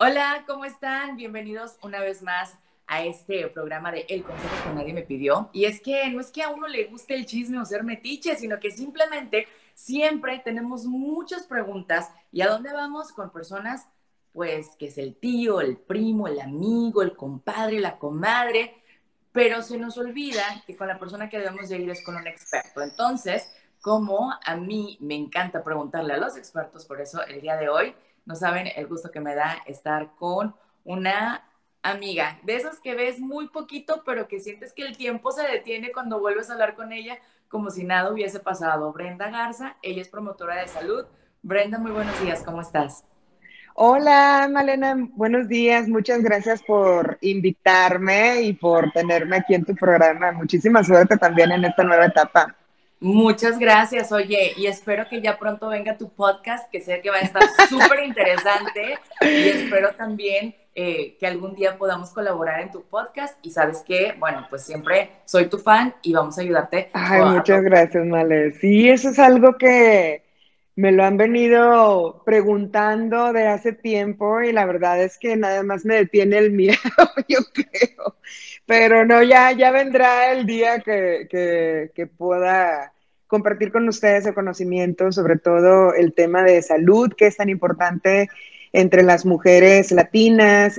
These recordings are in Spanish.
Hola, ¿cómo están? Bienvenidos una vez más a este programa de El Consejo que Nadie Me Pidió. Y es que no es que a uno le guste el chisme o ser metiche, sino que simplemente siempre tenemos muchas preguntas. ¿Y a dónde vamos? Con personas, pues, que es el tío, el primo, el amigo, el compadre, la comadre, pero se nos olvida que con la persona que debemos de ir es con un experto. Entonces, como a mí me encanta preguntarle a los expertos, por eso el día de hoy no saben el gusto que me da estar con una amiga, de esas que ves muy poquito, pero que sientes que el tiempo se detiene cuando vuelves a hablar con ella, como si nada hubiese pasado. Brenda Garza, ella es promotora de salud. Brenda, muy buenos días, ¿cómo estás? Hola, Malena, buenos días. Muchas gracias por invitarme y por tenerme aquí en tu programa. Muchísima suerte también en esta nueva etapa. Muchas gracias, oye, y espero que ya pronto venga tu podcast, que sé que va a estar súper interesante, y espero también que algún día podamos colaborar en tu podcast, y sabes que, bueno, pues siempre soy tu fan y vamos a ayudarte Ay, a muchas gracias, Male. Sí, eso es algo que me lo han venido preguntando de hace tiempo y la verdad es que nada más me detiene el miedo, yo creo. Pero no, ya vendrá el día que pueda compartir con ustedes el conocimiento, sobre todo el tema de salud, que es tan importante entre las mujeres latinas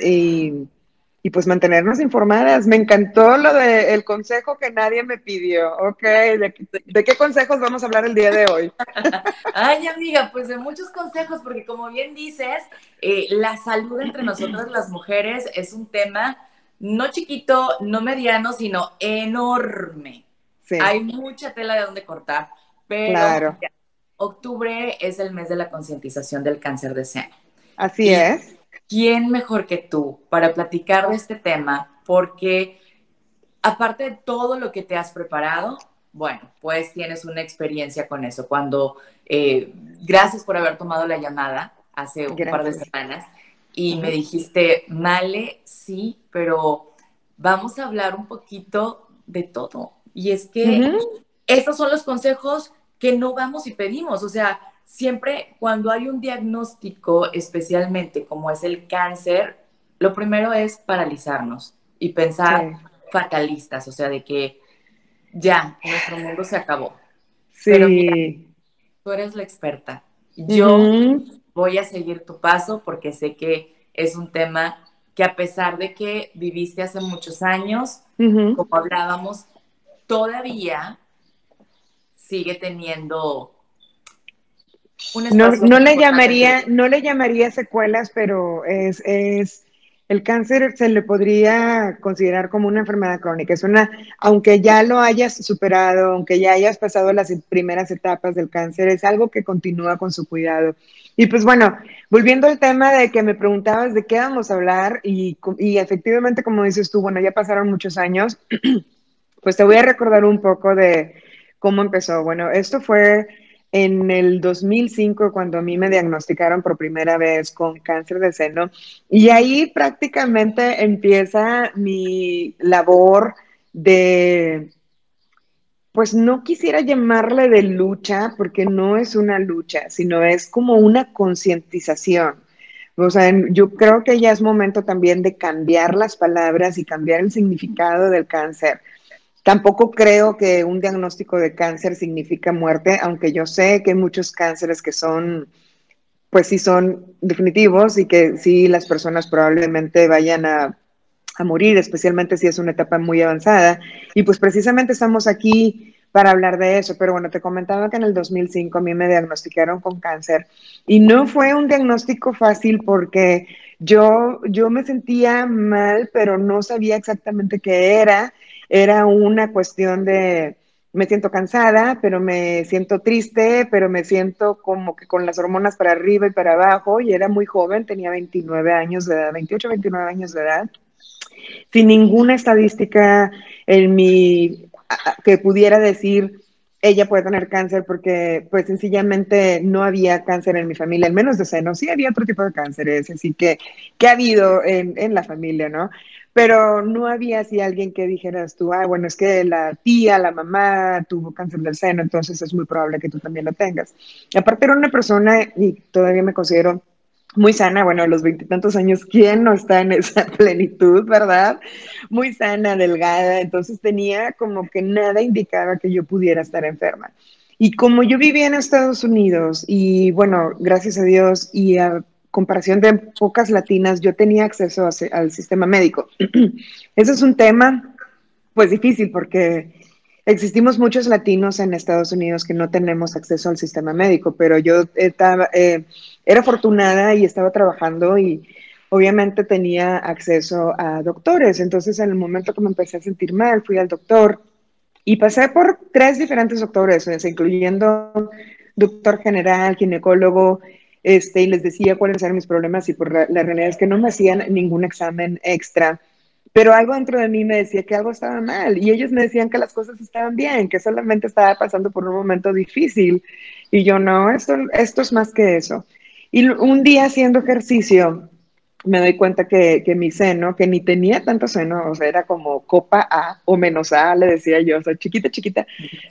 y pues mantenernos informadas. Me encantó lo del consejo que nadie me pidió. Ok, ¿de qué consejos vamos a hablar el día de hoy? Ay, amiga, pues de muchos consejos, porque como bien dices, la salud entre nosotras las mujeres es un tema no chiquito, no mediano, sino enorme. Sí, Hay mucha tela de donde cortar, pero claro. ya, octubre es el mes de la concientización del cáncer de seno. Así ¿Y es. quién mejor que tú para platicar de este tema? Porque aparte de todo lo que te has preparado, bueno, pues tienes una experiencia con eso. Cuando, gracias por haber tomado la llamada hace un par de Gracias. semanas y me Ujú. dijiste, Male, sí, pero vamos a hablar un poquito de todo. Y es que Ujú. estos son los consejos que no vamos y pedimos. O sea, siempre cuando hay un diagnóstico, especialmente como es el cáncer, lo primero es paralizarnos y Sí, pensar fatalistas, o sea, de que ya, nuestro mundo se acabó. Pero mira, sí. tú eres la experta. Yo Ujú. voy a seguir tu paso porque sé que es un tema que a pesar de que viviste hace muchos años, Ujú. como hablábamos, todavía sigue teniendo un No, espacio muy importante en tu vida. no le llamaría secuelas, pero el cáncer se le podría considerar como una enfermedad crónica. Es una, aunque ya lo hayas superado, aunque ya hayas pasado las primeras etapas del cáncer, es algo que continúa con su cuidado. Y pues bueno, volviendo al tema de que me preguntabas de qué vamos a hablar, y efectivamente, como dices tú, bueno, ya pasaron muchos años, pues te voy a recordar un poco de cómo empezó. Bueno, esto fue en el 2005 cuando a mí me diagnosticaron por primera vez con cáncer de seno y ahí prácticamente empieza mi labor de, pues no quisiera llamarle de lucha porque no es una lucha, sino es como una concientización. O sea, yo creo que ya es momento también de cambiar las palabras y cambiar el significado del cáncer. Tampoco creo que un diagnóstico de cáncer significa muerte, aunque yo sé que hay muchos cánceres que son, pues sí son definitivos y que sí las personas probablemente vayan a morir, especialmente si es una etapa muy avanzada. Y pues precisamente estamos aquí para hablar de eso. Pero bueno, te comentaba que en el 2005 a mí me diagnosticaron con cáncer y no fue un diagnóstico fácil porque yo me sentía mal, pero no sabía exactamente qué era. Era una cuestión de, me siento cansada, pero me siento triste, pero me siento como que con las hormonas para arriba y para abajo, y era muy joven, tenía 29 años de edad, 28, 29 años de edad, sin ninguna estadística en mi que pudiera decir ella puede tener cáncer porque pues sencillamente no había cáncer en mi familia, al menos de seno, sí había otro tipo de cánceres, así que ha habido en la familia, ¿no? Pero no había así alguien que dijeras tú, ah, bueno, es que la tía, la mamá tuvo cáncer del seno, entonces es muy probable que tú también lo tengas. Aparte era una persona, y todavía me considero muy sana, bueno, a los veintitantos años, ¿quién no está en esa plenitud, verdad? Muy sana, delgada, entonces tenía como que nada indicaba que yo pudiera estar enferma. Y como yo vivía en Estados Unidos y bueno, gracias a Dios y a comparación de pocas latinas, yo tenía acceso al sistema médico. Ese es un tema pues difícil porque existimos muchos latinos en Estados Unidos que no tenemos acceso al sistema médico, pero yo era afortunada y estaba trabajando y obviamente tenía acceso a doctores. Entonces, en el momento que me empecé a sentir mal, fui al doctor y pasé por tres diferentes doctores, incluyendo doctor general, ginecólogo, y les decía cuáles eran mis problemas y por la realidad es que no me hacían ningún examen extra, pero algo dentro de mí me decía que algo estaba mal y ellos me decían que las cosas estaban bien, que solamente estaba pasando por un momento difícil y yo no, esto es más que eso. Y un día haciendo ejercicio me doy cuenta que mi seno, que ni tenía tanto seno, o sea, era como copa A o menos A, le decía yo, o sea, chiquita, chiquita,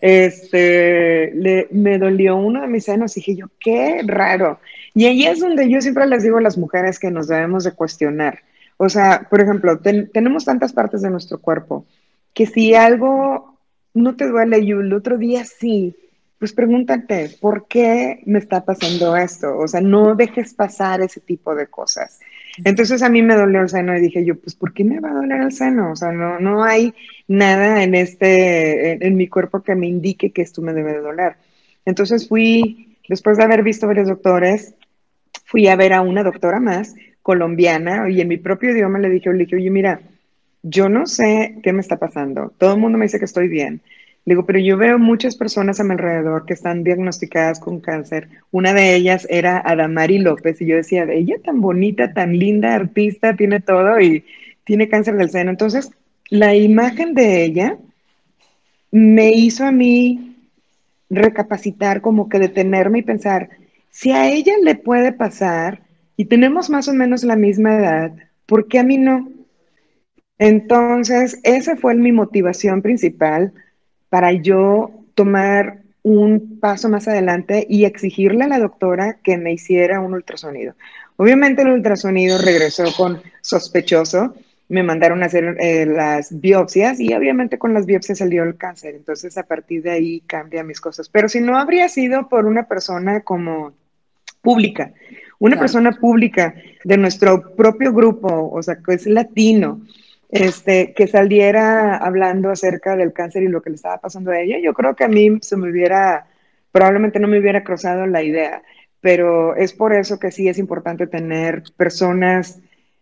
me dolió uno de mis senos y dije yo, qué raro. Y ahí es donde yo siempre les digo a las mujeres que nos debemos de cuestionar. O sea, por ejemplo, tenemos tantas partes de nuestro cuerpo que si algo no te duele y el otro día sí, pues pregúntate, ¿por qué me está pasando esto? O sea, no dejes pasar ese tipo de cosas. Entonces a mí me dolió el seno y dije yo, pues ¿por qué me va a doler el seno? O sea, no hay nada en mi cuerpo que me indique que esto me debe de doler. Entonces después de haber visto varios doctores, fui a ver a una doctora más, colombiana, y en mi propio idioma le dije, oye, mira, yo no sé qué me está pasando. Todo el mundo me dice que estoy bien. Le digo, pero yo veo muchas personas a mi alrededor que están diagnosticadas con cáncer. Una de ellas era Adamari López y yo decía, ella tan bonita, tan linda, artista, tiene todo y tiene cáncer del seno. Entonces, la imagen de ella me hizo a mí recapacitar, como que detenerme y pensar, si a ella le puede pasar y tenemos más o menos la misma edad, ¿por qué a mí no? Entonces, esa fue mi motivación principal para yo tomar un paso más adelante y exigirle a la doctora que me hiciera un ultrasonido. Obviamente el ultrasonido regresó con sospechoso, me mandaron a hacer las biopsias y obviamente con las biopsias salió el cáncer. Entonces a partir de ahí cambia mis cosas. Pero si no habría sido por una persona como pública, una Claro. persona pública de nuestro propio grupo, o sea, que es latino, que saliera hablando acerca del cáncer y lo que le estaba pasando a ella, yo creo que a mí probablemente no me hubiera cruzado la idea, pero es por eso que sí es importante tener personas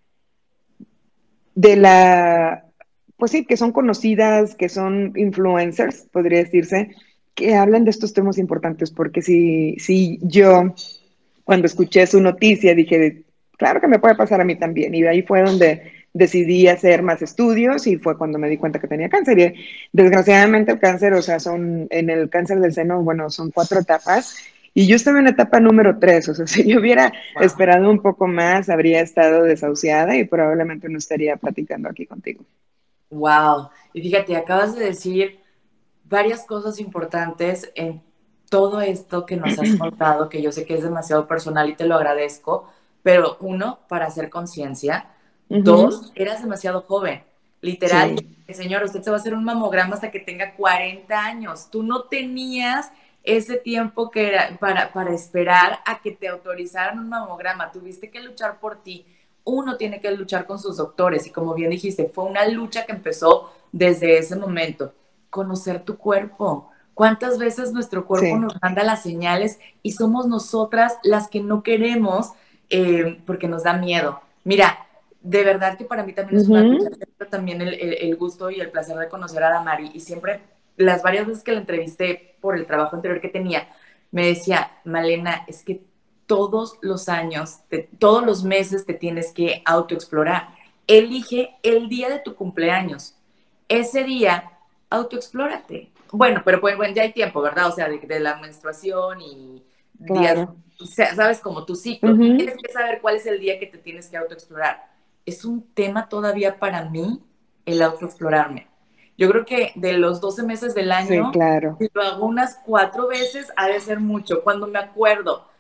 de pues sí, que son conocidas, que son influencers, podría decirse, que hablan de estos temas importantes, porque si yo cuando escuché su noticia dije, claro que me puede pasar a mí también. Y de ahí fue donde decidí hacer más estudios y fue cuando me di cuenta que tenía cáncer. Y desgraciadamente el cáncer, o sea, en el cáncer del seno, bueno, son 4 etapas. Y yo estaba en etapa número 3, o sea, si yo hubiera Wow. esperado un poco más, habría estado desahuciada y probablemente no estaría platicando aquí contigo. Wow. Y fíjate, acabas de decir varias cosas importantes en todo esto que nos has contado, que yo sé que es demasiado personal y te lo agradezco, pero uno, para hacer conciencia, Ujú. dos, eras demasiado joven. Literal, Sí, señor, usted se va a hacer un mamograma hasta que tenga 40 años. Tú no tenías ese tiempo que era para esperar a que te autorizaran un mamograma. Tuviste que luchar por ti. Uno tiene que luchar con sus doctores y como bien dijiste, fue una lucha que empezó desde ese momento. Conocer tu cuerpo. ¿Cuántas veces nuestro cuerpo sí. nos manda las señales y somos nosotras las que no queremos porque nos da miedo? Mira, de verdad que para mí también es una lucha, Ujú. pero también el gusto y el placer de conocer a Damari. Y siempre, las varias veces que la entrevisté por el trabajo anterior que tenía, me decía, Malena, es que todos los años, todos los meses te tienes que autoexplorar. Elige el día de tu cumpleaños. Ese día, autoexplórate. Bueno, pero pues, bueno, ya hay tiempo, ¿verdad? O sea, de la menstruación y días, Claro. o sea, sabes, como tu ciclo. Tú Ujú. tienes que saber cuál es el día que te tienes que autoexplorar. Es un tema todavía para mí el autoexplorarme. Yo creo que de los 12 meses del Sí, año, claro. si lo hago unas 4 veces, ha de ser mucho. Cuando me acuerdo,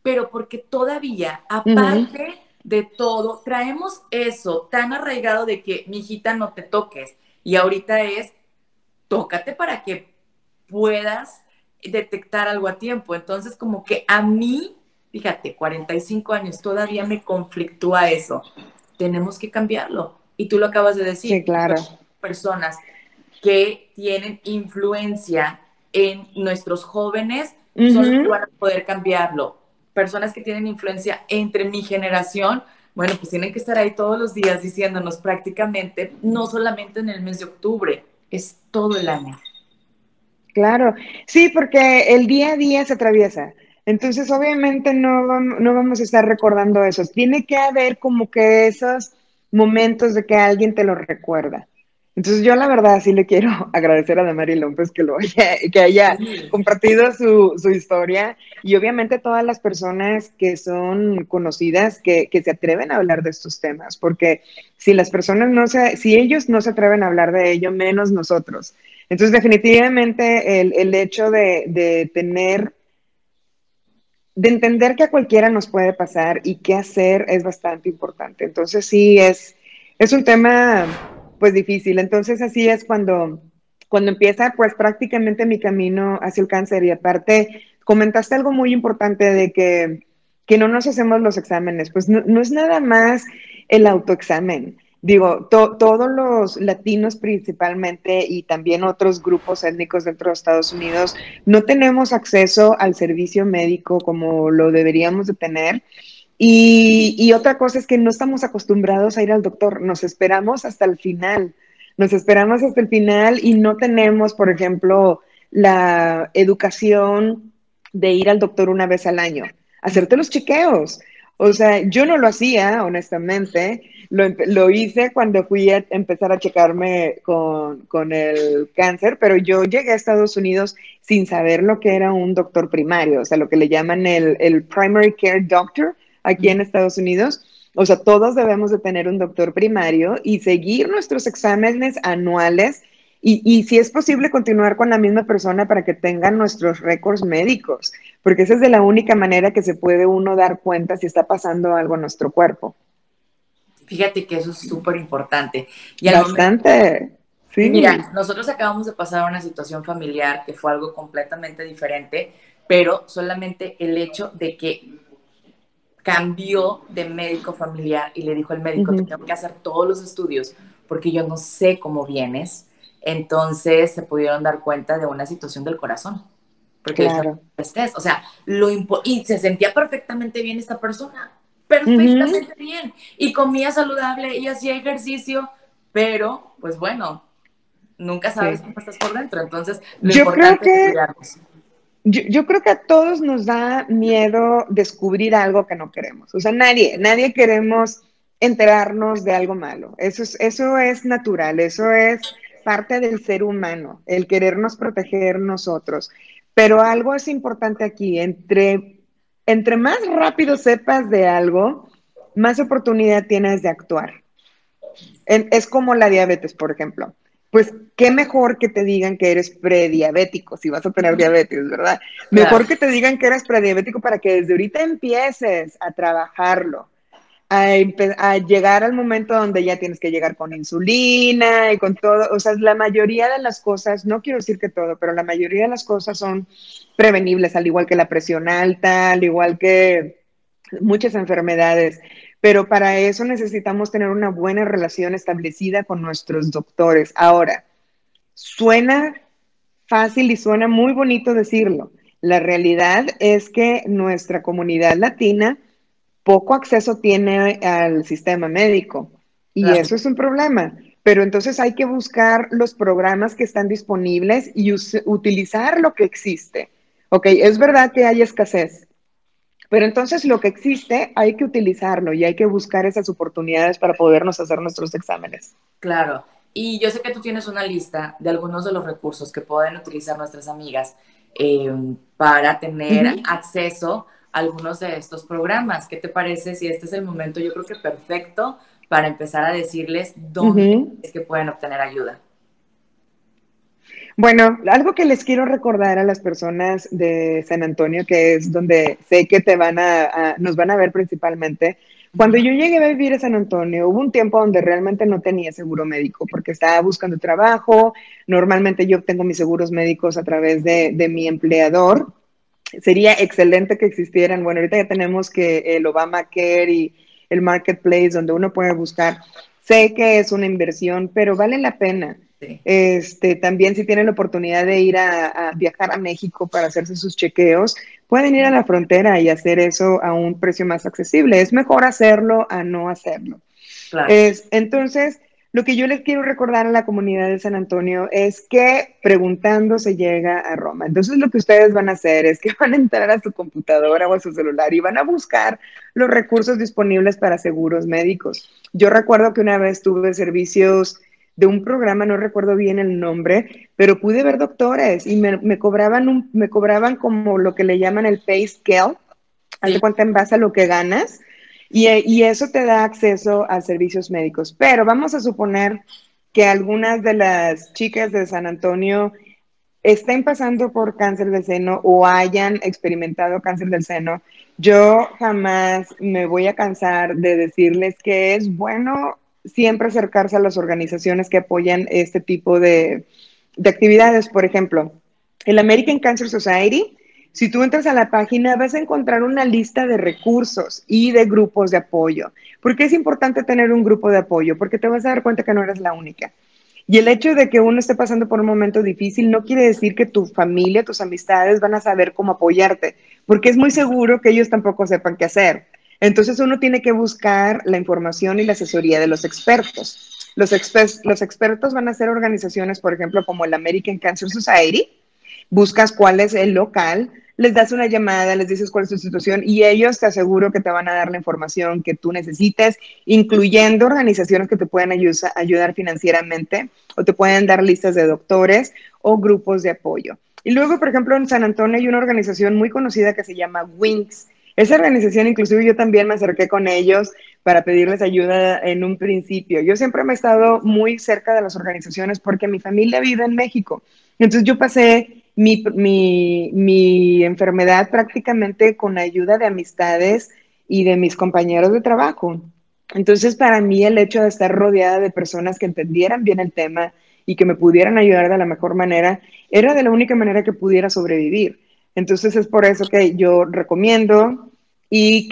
pero porque todavía, Ujú. aparte de todo, traemos eso tan arraigado de que, mijita, no te toques. Y ahorita es, tócate para que puedas detectar algo a tiempo. Entonces, como que a mí, fíjate, 45 años, todavía me conflictúa eso. Tenemos que cambiarlo. Y tú lo acabas de Sí, decir, claro. personas que tienen influencia en nuestros jóvenes son los que Ujú. van a poder cambiarlo. Personas que tienen influencia entre mi generación, bueno, pues tienen que estar ahí todos los días diciéndonos prácticamente, no solamente en el mes de octubre, es todo el año. Claro, sí, porque el día a día se atraviesa. Entonces, obviamente no vamos a estar recordando eso. Tiene que haber como que esos momentos de que alguien te lo recuerda. Entonces, yo la verdad sí le quiero agradecer a Damari López que haya Sí. compartido su historia y obviamente todas las personas que son conocidas que se atreven a hablar de estos temas, porque si las personas si ellos no se atreven a hablar de ello, menos nosotros. Entonces, definitivamente el hecho de entender que a cualquiera nos puede pasar y qué hacer es bastante importante. Entonces, sí, es un tema pues difícil. Entonces, así es cuando empieza pues prácticamente mi camino hacia el cáncer. Y aparte, comentaste algo muy importante de que no nos hacemos los exámenes. Pues no es nada más el autoexamen. Digo, todos los latinos principalmente y también otros grupos étnicos dentro de Estados Unidos no tenemos acceso al servicio médico como lo deberíamos de tener. Y otra cosa es que no estamos acostumbrados a ir al doctor, nos esperamos hasta el final, nos esperamos hasta el final y no tenemos, por ejemplo, la educación de ir al doctor una vez al año, hacerte los chequeos. O sea, yo no lo hacía, honestamente, lo hice cuando fui a empezar a checarme con el cáncer, pero yo llegué a Estados Unidos sin saber lo que era un doctor primario, o sea, lo que le llaman el primary care doctor aquí en Estados Unidos. O sea, todos debemos de tener un doctor primario y seguir nuestros exámenes anuales y si es posible continuar con la misma persona para que tengan nuestros récords médicos, porque esa es de la única manera que se puede uno dar cuenta si está pasando algo en nuestro cuerpo. Fíjate que eso es súper importante. Y al momento, Bastante, mira, sí. nosotros acabamos de pasar una situación familiar que fue algo completamente diferente, pero solamente el hecho de que cambió de médico familiar y le dijo al médico, te Ujú. tengo que hacer todos los estudios porque yo no sé cómo vienes. Entonces se pudieron dar cuenta de una situación del corazón, porque le dijeron, Claro. estrés, o sea, y se sentía perfectamente bien esta persona, Ujú. perfectamente bien, y comía saludable y hacía ejercicio, pero pues bueno, nunca sabes Sí. cómo estás por dentro, entonces lo Yo creo importante es que cuidarnos. yo creo que a todos nos da miedo descubrir algo que no queremos. O sea, nadie queremos enterarnos de algo malo. Eso es natural, eso es parte del ser humano, el querernos proteger nosotros. Pero algo es importante aquí, entre más rápido sepas de algo, más oportunidad tienes de actuar. Es como la diabetes, por ejemplo. Pues qué mejor que te digan que eres prediabético, si vas a tener diabetes, ¿verdad? Claro, Mejor que te digan que eres prediabético para que desde ahorita empieces a trabajarlo, a llegar al momento donde ya tienes que llegar con insulina y con todo. O sea, la mayoría de las cosas, no quiero decir que todo, pero la mayoría de las cosas son prevenibles, al igual que la presión alta, al igual que muchas enfermedades, pero para eso necesitamos tener una buena relación establecida con nuestros doctores. Ahora, suena fácil y suena muy bonito decirlo. La realidad es que nuestra comunidad latina poco acceso tiene al sistema médico y claro, eso es un problema. Pero entonces hay que buscar los programas que están disponibles y utilizar lo que existe. Ok, es verdad que hay escasez, pero entonces lo que existe hay que utilizarlo y hay que buscar esas oportunidades para podernos hacer nuestros exámenes. claro. Y yo sé que tú tienes una lista de algunos de los recursos que pueden utilizar nuestras amigas eh, para Uh tener -huh. acceso a algunos de estos programas. ¿Qué te parece si este es el momento, yo creo que perfecto, para empezar a decirles Uh dónde -huh. es que pueden obtener ayuda? Bueno, algo que les quiero recordar a las personas de San Antonio, que es donde sé que nos van a ver principalmente. Cuando Ujú. yo llegué a vivir a San Antonio, hubo un tiempo donde realmente no tenía seguro médico porque estaba buscando trabajo. Normalmente yo obtengo mis seguros médicos a través de mi empleador. Sería excelente que existieran. Bueno, ahorita ya tenemos que el Obamacare y el Marketplace, donde uno puede buscar. Sé que es una inversión, pero vale la pena. Sí, También si tienen la oportunidad de ir a viajar a México para hacerse sus chequeos, pueden ir a la frontera y hacer eso a un precio más accesible. Es mejor hacerlo a no hacerlo. claro. Entonces, lo que yo les quiero recordar a la comunidad de San Antonio es que preguntando se llega a Roma. Entonces, lo que ustedes van a hacer es que van a entrar a su computadora o a su celular y van a buscar los recursos disponibles para seguros médicos. Yo recuerdo que una vez tuve servicios de un programa, no recuerdo bien el nombre, pero pude ver doctores y me cobraban como lo que le llaman el pay scale, hace Sí, cuenta en base a lo que ganas, y eso te da acceso a servicios médicos. Pero vamos a suponer que algunas de las chicas de San Antonio estén pasando por cáncer del seno o hayan experimentado cáncer del seno. Yo jamás me voy a cansar de decirles que es bueno siempre acercarse a las organizaciones que apoyan este tipo de actividades. Por ejemplo, el American Cancer Society, si tú entras a la página, vas a encontrar una lista de recursos y de grupos de apoyo. ¿Por qué es importante tener un grupo de apoyo? Porque te vas a dar cuenta que no eres la única. Y el hecho de que uno esté pasando por un momento difícil no quiere decir que tu familia, tus amistades van a saber cómo apoyarte, porque es muy seguro que ellos tampoco sepan qué hacer. Entonces uno tiene que buscar la información y la asesoría de los expertos. Los expertos van a ser organizaciones, por ejemplo, como el American Cancer Society. Buscas cuál es el local, les das una llamada, les dices cuál es tu situación y ellos te aseguro que te van a dar la información que tú necesites, incluyendo organizaciones que te pueden ayudar financieramente o te pueden dar listas de doctores o grupos de apoyo. Y luego, por ejemplo, en San Antonio hay una organización muy conocida que se llama WINGS. Esa organización, inclusive yo también me acerqué con ellos para pedirles ayuda en un principio. Yo siempre me he estado muy cerca de las organizaciones porque mi familia vive en México. Entonces yo pasé mi enfermedad prácticamente con ayuda de amistades y de mis compañeros de trabajo. Entonces, para mí el hecho de estar rodeada de personas que entendieran bien el tema y que me pudieran ayudar de la mejor manera, era de la única manera que pudiera sobrevivir. Entonces, es por eso que yo recomiendo y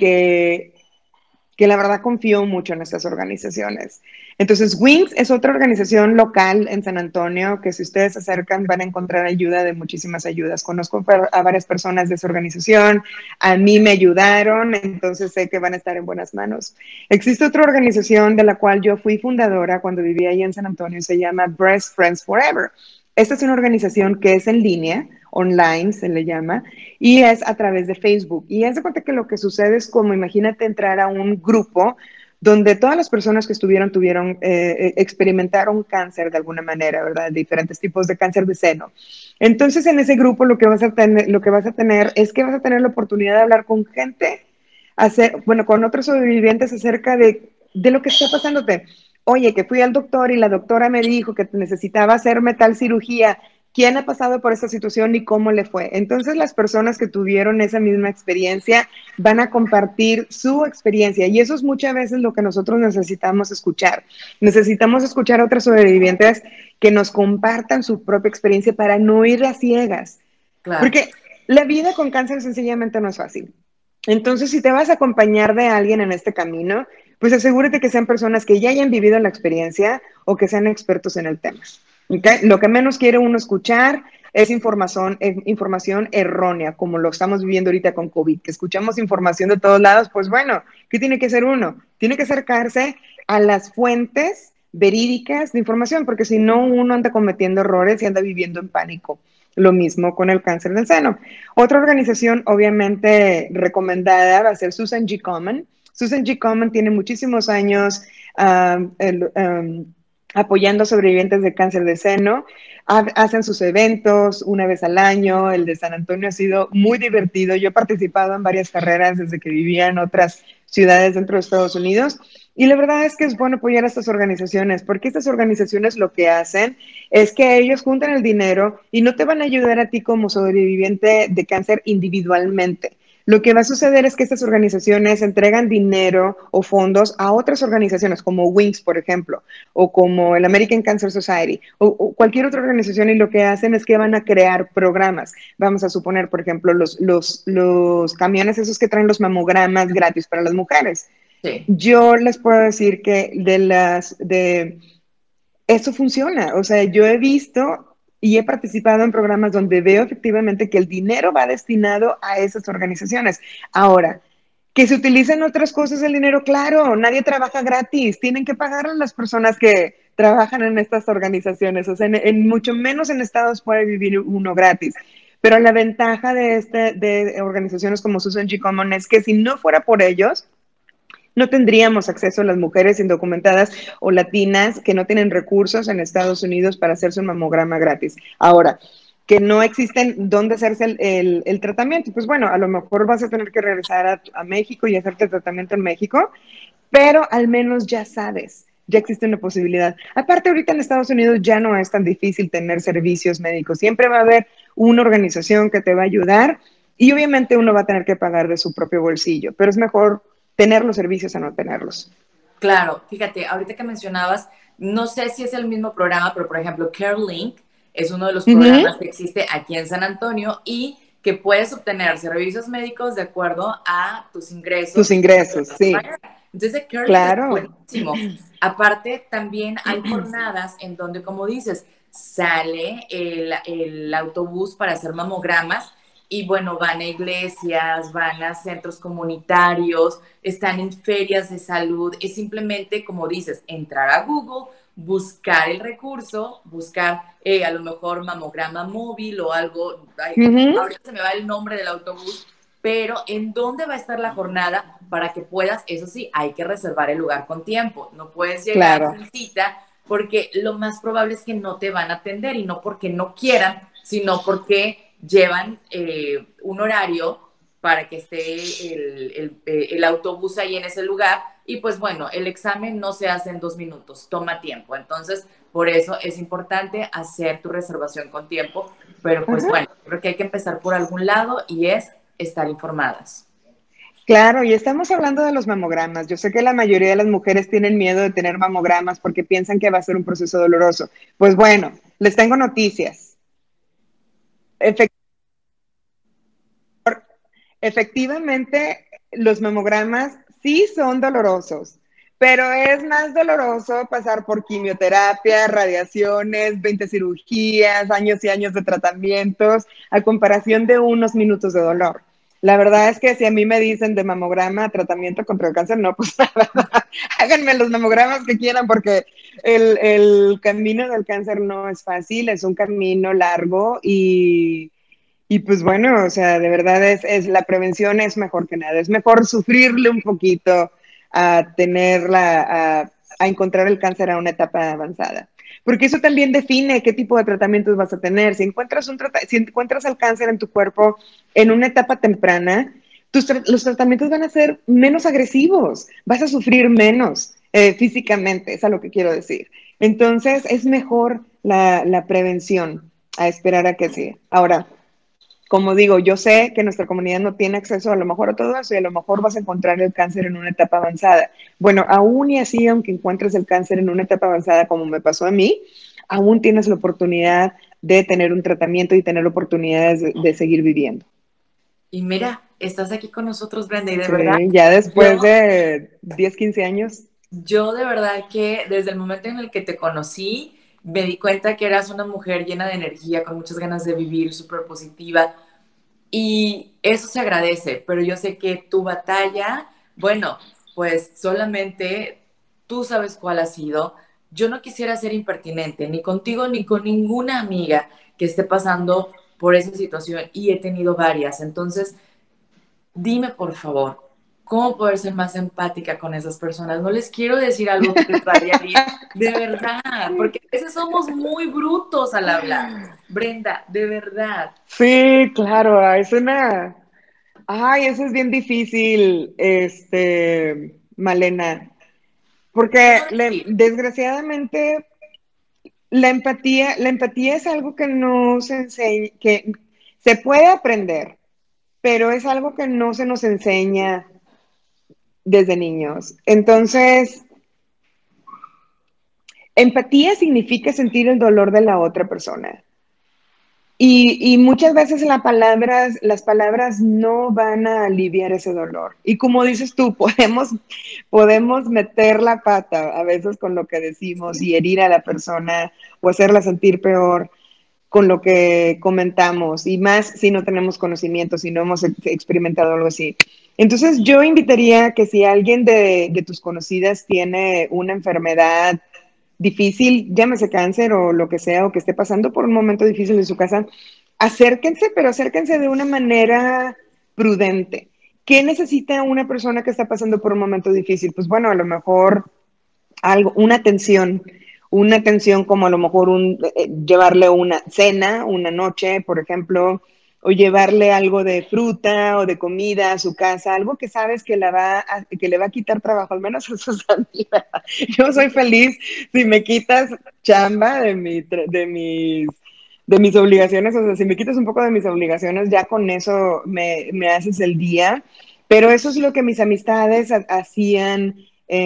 que la verdad confío mucho en estas organizaciones. Entonces, Wings es otra organización local en San Antonio que si ustedes se acercan van a encontrar ayuda de muchísimas ayudas. Conozco a varias personas de esa organización, a mí me ayudaron, entonces sé que van a estar en buenas manos. Existe otra organización de la cual yo fui fundadora cuando vivía ahí en San Antonio, se llama Breast Friends Forever. Esta es una organización que es en línea, online se le llama, y es a través de Facebook. Y haz de cuenta que lo que sucede es como, imagínate entrar a un grupo donde todas las personas que experimentaron cáncer de alguna manera, ¿verdad? Diferentes tipos de cáncer de seno. Entonces, en ese grupo lo que vas a tener es que vas a tener la oportunidad de hablar con gente, bueno, con otros sobrevivientes acerca de lo que está pasándote. Oye, que fui al doctor y la doctora me dijo que necesitaba hacerme tal cirugía. ¿Quién ha pasado por esa situación y cómo le fue? Entonces, las personas que tuvieron esa misma experiencia van a compartir su experiencia y eso es muchas veces lo que nosotros necesitamos escuchar. Necesitamos escuchar a otros sobrevivientes que nos compartan su propia experiencia para no ir a ciegas, claro. porque la vida con cáncer sencillamente no es fácil. Entonces, si te vas a acompañar de alguien en este camino, pues asegúrate que sean personas que ya hayan vivido la experiencia o que sean expertos en el tema. ¿Okay? Lo que menos quiere uno escuchar es información errónea, como lo estamos viviendo ahorita con COVID, que escuchamos información de todos lados, pues bueno, ¿qué tiene que hacer uno? Tiene que acercarse a las fuentes verídicas de información, porque si no, uno anda cometiendo errores y anda viviendo en pánico. Lo mismo con el cáncer del seno. Otra organización, obviamente, recomendada va a ser Susan G. Komen. Susan G. Komen tiene muchísimos años apoyando a sobrevivientes de cáncer de seno. Hacen sus eventos una vez al año. El de San Antonio ha sido muy divertido. Yo he participado en varias carreras desde que vivía en otras ciudades dentro de Estados Unidos. Y la verdad es que es bueno apoyar a estas organizaciones, porque estas organizaciones lo que hacen es que ellos juntan el dinero y no te van a ayudar a ti como sobreviviente de cáncer individualmente. Lo que va a suceder es que estas organizaciones entregan dinero o fondos a otras organizaciones como Wings, por ejemplo, o como el American Cancer Society, o cualquier otra organización, y lo que hacen es que van a crear programas. Vamos a suponer, por ejemplo, los camiones esos que traen los mamogramas gratis para las mujeres. Sí. Yo les puedo decir que eso funciona. O sea, yo he visto y he participado en programas donde veo efectivamente que el dinero va destinado a esas organizaciones. Ahora, que se utilicen otras cosas el dinero, claro, nadie trabaja gratis, tienen que pagar a las personas que trabajan en estas organizaciones. O sea, mucho menos en Estados puede vivir uno gratis. Pero la ventaja de organizaciones como Susan G. Komen es que si no fuera por ellos, no tendríamos acceso a las mujeres indocumentadas o latinas que no tienen recursos en Estados Unidos para hacerse un mamograma gratis. Ahora, que no existen dónde hacerse el tratamiento, pues bueno, a lo mejor vas a tener que regresar a México y hacerte el tratamiento en México, pero al menos ya sabes, ya existe una posibilidad. Aparte, ahorita en Estados Unidos ya no es tan difícil tener servicios médicos, siempre va a haber una organización que te va a ayudar y obviamente uno va a tener que pagar de su propio bolsillo, pero es mejor tener los servicios a no tenerlos. Claro, fíjate, ahorita que mencionabas, no sé si es el mismo programa, pero por ejemplo, CareLink es uno de los programas que existe aquí en San Antonio y que puedes obtener servicios médicos de acuerdo a tus ingresos. Tus ingresos, sí. Entonces, CareLink es Claro. buenísimo. Aparte, también hay jornadas en donde, como dices, sale el autobús para hacer mamogramas y bueno, van a iglesias, van a centros comunitarios, están en ferias de salud. Es simplemente, como dices, entrar a Google, buscar el recurso, buscar a lo mejor mamograma móvil o algo. Ay, ahorita se me va el nombre del autobús, pero ¿en dónde va a estar la jornada para que puedas? Eso sí, hay que reservar el lugar con tiempo. No puedes llegar Claro. sin cita porque lo más probable es que no te van a atender y no porque no quieran, sino porque llevan un horario para que esté el autobús ahí en ese lugar y pues bueno, el examen no se hace en 2 minutos, toma tiempo. Entonces, por eso es importante hacer tu reservación con tiempo, pero pues bueno, creo que hay que empezar por algún lado y es estar informadas. Claro, y estamos hablando de los mamogramas. Yo sé que la mayoría de las mujeres tienen miedo de tener mamogramas porque piensan que va a ser un proceso doloroso. Pues bueno, les tengo noticias. Efectivamente, los mamogramas sí son dolorosos, pero es más doloroso pasar por quimioterapia, radiaciones, 20 cirugías, años y años de tratamientos, a comparación de unos minutos de dolor. La verdad es que si a mí me dicen de mamograma, tratamiento contra el cáncer, no, pues nada, háganme los mamogramas que quieran porque el camino del cáncer no es fácil, es un camino largo y pues bueno, o sea, de verdad la prevención es mejor que nada. Es mejor sufrirle un poquito a a encontrar el cáncer a una etapa avanzada. Porque eso también define qué tipo de tratamientos vas a tener. Si encuentras el cáncer en tu cuerpo en una etapa temprana, los tratamientos van a ser menos agresivos, vas a sufrir menos físicamente, es a lo que quiero decir. Entonces, es mejor la prevención a esperar a que sí. Ahora, como digo, yo sé que nuestra comunidad no tiene acceso a lo mejor a todo eso y a lo mejor vas a encontrar el cáncer en una etapa avanzada. Bueno, aún y así, aunque encuentres el cáncer en una etapa avanzada como me pasó a mí, aún tienes la oportunidad de tener un tratamiento y tener oportunidades de seguir viviendo. Y mira, estás aquí con nosotros, Brenda, y de Sí, verdad, ya después yo, de 10, 15 años. yo de verdad que desde el momento en el que te conocí, me di cuenta que eras una mujer llena de energía, con muchas ganas de vivir, súper positiva. Y eso se agradece, pero yo sé que tu batalla, bueno, pues solamente tú sabes cuál ha sido. Yo no quisiera ser impertinente, ni contigo ni con ninguna amiga que esté pasando por esa situación y he tenido varias. Entonces, dime por favor, cómo poder ser más empática con esas personas. No les quiero decir algo que les vaya a herir, de verdad, porque a veces somos muy brutos al hablar. Brenda, de verdad. Sí, claro, es una... Ay, eso es bien difícil, Malena, ¿Qué porque no decir? desgraciadamente la empatía es algo que no se enseña, que se puede aprender, pero es algo que no se nos enseña desde niños. Entonces, empatía significa sentir el dolor de la otra persona. Y muchas veces las palabras no van a aliviar ese dolor. Y como dices tú, podemos meter la pata a veces con lo que decimos y herir a la persona o hacerla sentir peor con lo que comentamos, y más si no tenemos conocimiento, si no hemos experimentado algo así. Entonces yo invitaría que si alguien de tus conocidas tiene una enfermedad difícil, llámese cáncer o lo que sea, o que esté pasando por un momento difícil en su casa, acérquense, pero acérquense de una manera prudente. ¿Qué necesita una persona que está pasando por un momento difícil? Pues bueno, a lo mejor algo, una atención como a lo mejor llevarle una cena, una noche, por ejemplo, o llevarle algo de fruta o de comida a su casa, algo que sabes que le va a quitar trabajo, al menos a sus amigas. Yo soy feliz si me quitas chamba de mis obligaciones, o sea, si me quitas un poco de mis obligaciones, ya con eso me haces el día. Pero eso es lo que mis amistades hacían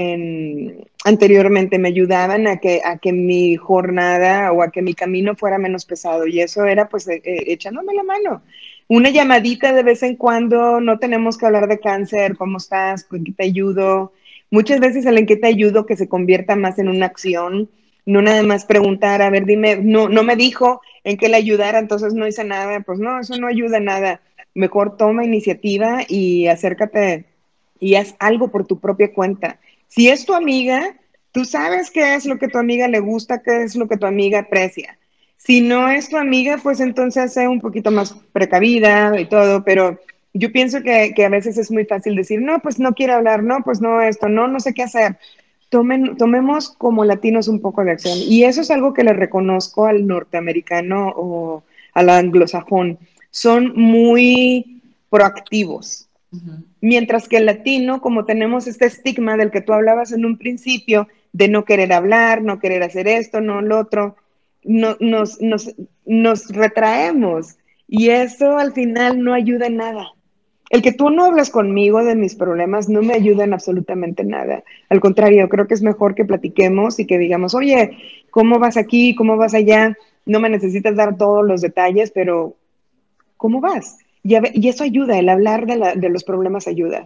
anteriormente, me ayudaban a que mi jornada o a que mi camino fuera menos pesado, y eso era pues echándome la mano. Una llamadita de vez en cuando, no tenemos que hablar de cáncer, ¿cómo estás? ¿En qué te ayudo? Muchas veces el en qué te ayudo que se convierta más en una acción, no nada más preguntar, a ver, dime, no me dijo en qué le ayudara, entonces no hice nada, pues no, eso no ayuda a nada. Mejor toma iniciativa y acércate y haz algo por tu propia cuenta. Si es tu amiga, tú sabes qué es lo que tu amiga le gusta, qué es lo que tu amiga aprecia. Si no es tu amiga, pues entonces sé un poquito más precavida y todo, pero yo pienso que a veces es muy fácil decir, no, pues no quiero hablar, no, pues no esto, no sé qué hacer. Tomemos como latinos un poco de acción. Y eso es algo que le reconozco al norteamericano o al anglosajón. Son muy proactivos. Ujú. Mientras que el latino, como tenemos este estigma del que tú hablabas en un principio, de no querer hablar, no querer hacer esto, no lo otro, no, nos retraemos. Y eso al final no ayuda en nada. El que tú no hables conmigo de mis problemas no me ayuda en absolutamente nada. Al contrario, creo que es mejor que platiquemos y que digamos, oye, ¿cómo vas aquí? ¿Cómo vas allá? No me necesitas dar todos los detalles, pero ¿cómo vas? Y eso ayuda, el hablar de los problemas ayuda.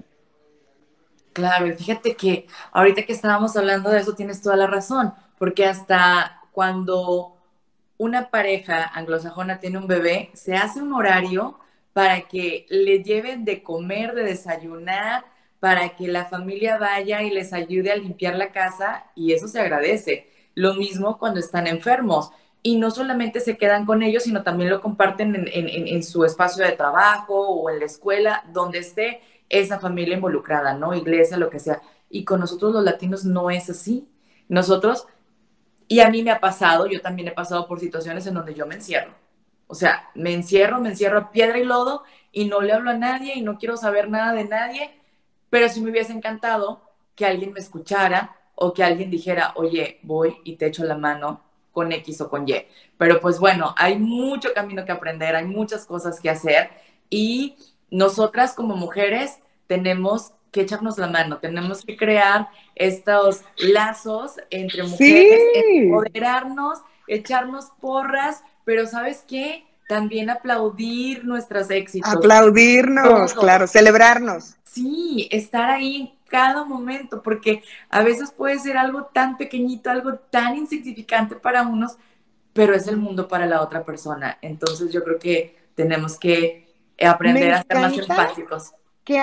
Claro, y fíjate que ahorita que estábamos hablando de eso tienes toda la razón, porque hasta cuando una pareja anglosajona tiene un bebé, se hace un horario para que le lleven de comer, de desayunar, para que la familia vaya y les ayude a limpiar la casa, y eso se agradece. Lo mismo cuando están enfermos. Y no solamente se quedan con ellos, sino también lo comparten en su espacio de trabajo o en la escuela, donde esté esa familia involucrada, ¿no? Iglesia, lo que sea. Y con nosotros los latinos no es así. Nosotros, y a mí me ha pasado, yo también he pasado por situaciones en donde yo me encierro. O sea, me encierro a piedra y lodo y no le hablo a nadie y no quiero saber nada de nadie, pero sí me hubiese encantado que alguien me escuchara o que alguien dijera, oye, voy y te echo la mano con X o con Y. Pero pues bueno, hay mucho camino que aprender, hay muchas cosas que hacer y nosotras como mujeres tenemos que echarnos la mano, tenemos que crear estos lazos entre mujeres, Sí, empoderarnos, echarnos porras, pero ¿sabes qué? También aplaudir nuestros éxitos, aplaudirnos, todos. claro, celebrarnos. Sí, estar ahí en cada momento, porque a veces puede ser algo tan pequeñito, algo tan insignificante para unos, pero es el mundo para la otra persona. Entonces yo creo que tenemos que Me aprender a ser más encanta empáticos. que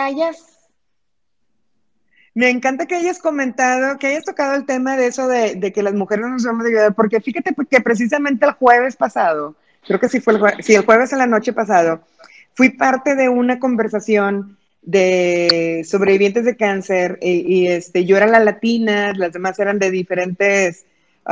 me encanta que hayas comentado, que hayas tocado el tema de eso de que las mujeres no nos vamos a ayudar, porque fíjate que precisamente el jueves pasado, creo que sí fue sí, el jueves en la noche pasado, fui parte de una conversación de sobrevivientes de cáncer yo era la latina, las demás eran de diferentes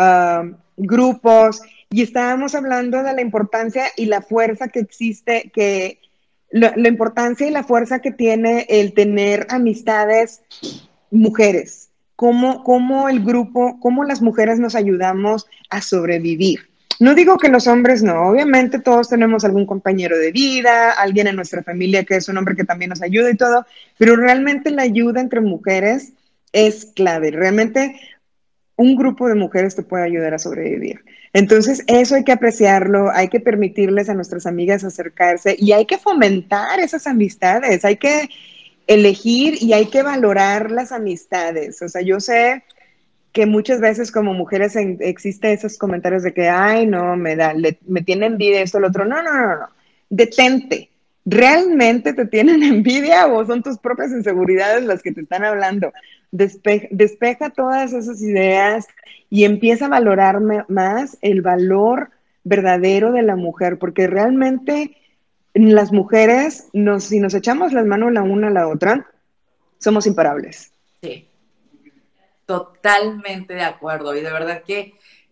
grupos y estábamos hablando de la importancia y la fuerza que existe, que la importancia y la fuerza que tiene el tener amistades mujeres, cómo el grupo, cómo las mujeres nos ayudamos a sobrevivir. No digo que los hombres no, obviamente todos tenemos algún compañero de vida, alguien en nuestra familia que es un hombre que también nos ayuda y todo, pero realmente la ayuda entre mujeres es clave. Realmente un grupo de mujeres te puede ayudar a sobrevivir. Entonces, eso hay que apreciarlo, hay que permitirles a nuestras amigas acercarse y hay que fomentar esas amistades, hay que elegir y hay que valorar las amistades. O sea, yo sé que muchas veces como mujeres existen esos comentarios de que, ay, no, me tiene envidia esto, lo otro. No, no, no, no. Detente. ¿Realmente te tienen envidia o son tus propias inseguridades las que te están hablando? Despeja todas esas ideas y empieza a valorar más el valor verdadero de la mujer, porque realmente las mujeres, si nos echamos las manos la una a la otra, somos imparables. Sí, totalmente de acuerdo. Y de verdad que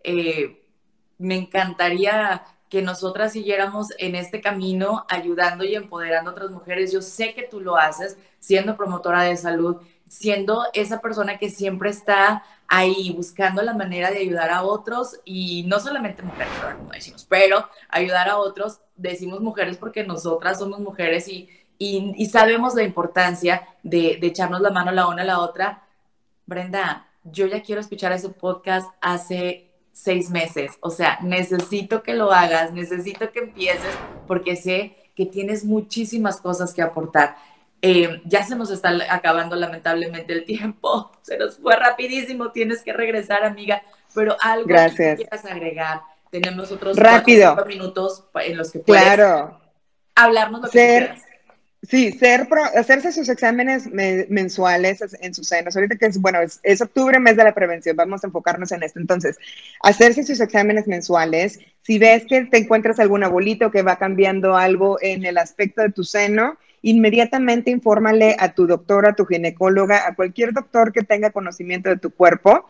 me encantaría que nosotras siguiéramos en este camino ayudando y empoderando a otras mujeres. Yo sé que tú lo haces siendo promotora de salud, siendo esa persona que siempre está ahí buscando la manera de ayudar a otros y no solamente mujeres, como decimos, pero ayudar a otros, decimos mujeres porque nosotras somos mujeres y sabemos la importancia de echarnos la mano la una a la otra. Brenda, yo ya quiero escuchar ese podcast hace 6 meses. O sea, necesito que lo hagas, necesito que empieces, porque sé que tienes muchísimas cosas que aportar. Ya se nos está acabando lamentablemente el tiempo, se nos fue rapidísimo, tienes que regresar, amiga, pero algo que Gracias. quieras agregar. Tenemos otros 4 o Rápido. 5 minutos en los que puedes Claro. hablarnos lo que tú Ser, quieras. sí, hacerse sus exámenes mensuales en sus senos. Ahorita que es octubre, mes de la prevención, vamos a enfocarnos en esto. Entonces, hacerse sus exámenes mensuales. Si ves que te encuentras alguna bolita o que va cambiando algo en el aspecto de tu seno, inmediatamente infórmale a tu doctora, a tu ginecóloga, a cualquier doctor que tenga conocimiento de tu cuerpo.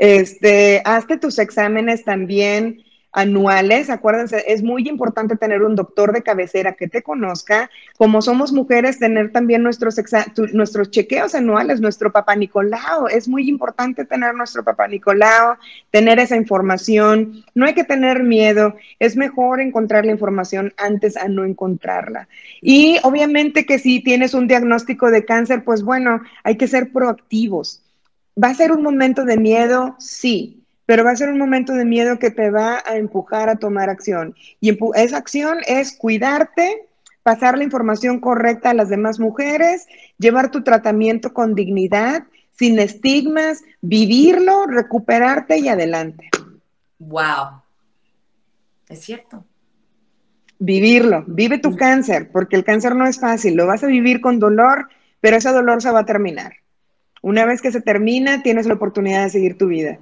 Hazte tus exámenes también anuales. Acuérdense, es muy importante tener un doctor de cabecera que te conozca. Como somos mujeres, tener también nuestros chequeos anuales, nuestro papá Nicolau. Es muy importante tener nuestro papá Nicolau, tener esa información. No hay que tener miedo. Es mejor encontrar la información antes a no encontrarla. Y obviamente que si tienes un diagnóstico de cáncer, pues bueno, hay que ser proactivos. ¿Va a ser un momento de miedo? Sí, pero va a ser un momento de miedo que te va a empujar a tomar acción. Y esa acción es cuidarte, pasar la información correcta a las demás mujeres, llevar tu tratamiento con dignidad, sin estigmas, vivirlo, recuperarte y adelante. Wow, es cierto. Vivirlo, vive tu cáncer, porque el cáncer no es fácil, lo vas a vivir con dolor, pero ese dolor se va a terminar. Una vez que se termina, tienes la oportunidad de seguir tu vida.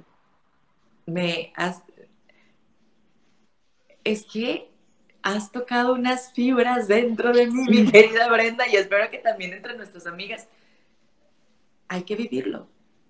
Es que has tocado unas fibras dentro de mí, mi querida Brenda, y espero que también entre nuestras amigas. Hay que vivirlo,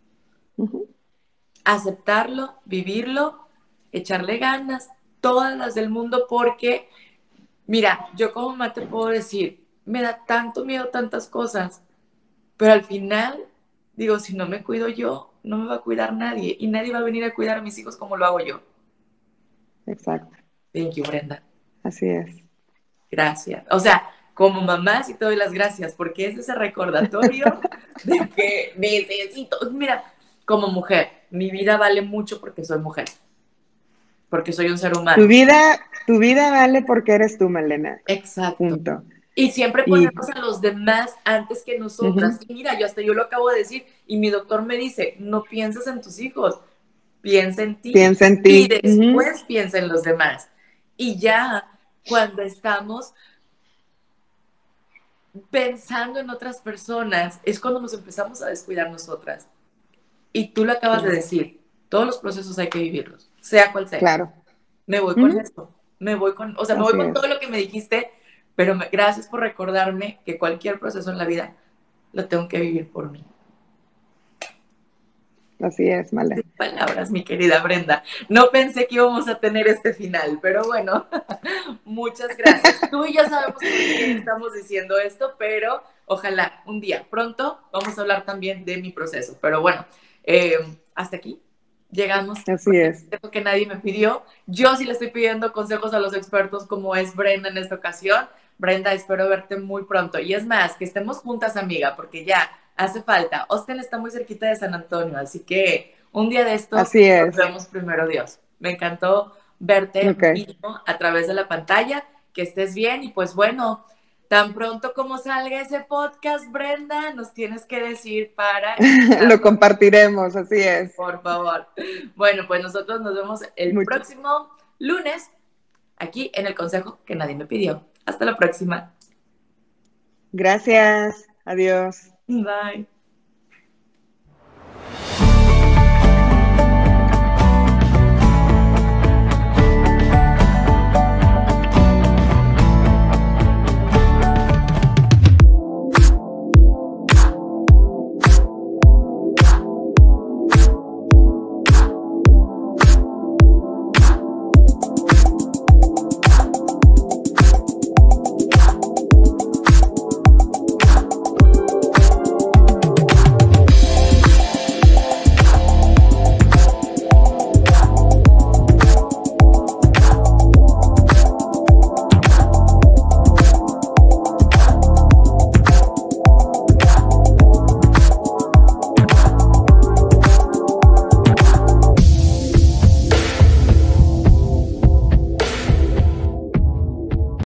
aceptarlo, vivirlo, echarle ganas, todas las del mundo, porque, mira, yo como mamá te puedo decir, me da tanto miedo tantas cosas, pero al final, digo, si no me cuido yo, no me va a cuidar nadie, y nadie va a venir a cuidar a mis hijos como lo hago yo. Exacto. Thank you, Brenda. Así es. Gracias. O sea, como mamá sí te doy las gracias, porque es ese recordatorio de que necesito, mira, como mujer, mi vida vale mucho porque soy mujer, porque soy un ser Tu humano. vida, tu vida vale porque eres tú, Malena. Exacto. Punto. Y siempre Y ponemos a los demás antes que nosotras. Y mira, yo hasta yo lo acabo de decir y mi doctor me dice, no pienses en tus hijos, piensa en ti piensa en y ti. después piensa en los demás. Y ya cuando estamos pensando en otras personas, es cuando nos empezamos a descuidar nosotras. Y tú lo acabas de Sí, decir, todos los procesos hay que vivirlos, sea cual sea. claro. Me voy con esto, me voy con, me voy Así con es. todo lo que me dijiste, pero gracias por recordarme que cualquier proceso en la vida lo tengo que vivir por mí. Así es, Mala. Sin palabras, mi querida Brenda. No pensé que íbamos a tener este final, pero bueno, muchas gracias. Tú y yo sabemos por qué estamos diciendo esto, pero ojalá un día pronto vamos a hablar también de mi proceso. Pero bueno, hasta aquí llegamos. Así es. Que nadie me pidió. Yo sí le estoy pidiendo consejos a los expertos como es Brenda en esta ocasión. Brenda, espero verte muy pronto. Y es más, que estemos juntas, amiga, porque ya hace falta. Austin está muy cerquita de San Antonio, así que un día de estos Así nos es. vemos primero, Dios. Me encantó verte Ok. a través de la pantalla, que estés bien y pues bueno, tan pronto como salga ese podcast, Brenda, nos tienes que decir para Lo escucharlo, compartiremos, así es. por favor. Bueno, pues nosotros nos vemos el Mucho. próximo lunes aquí en el consejo que nadie me pidió. Hasta la próxima. Gracias. Adiós. Bye.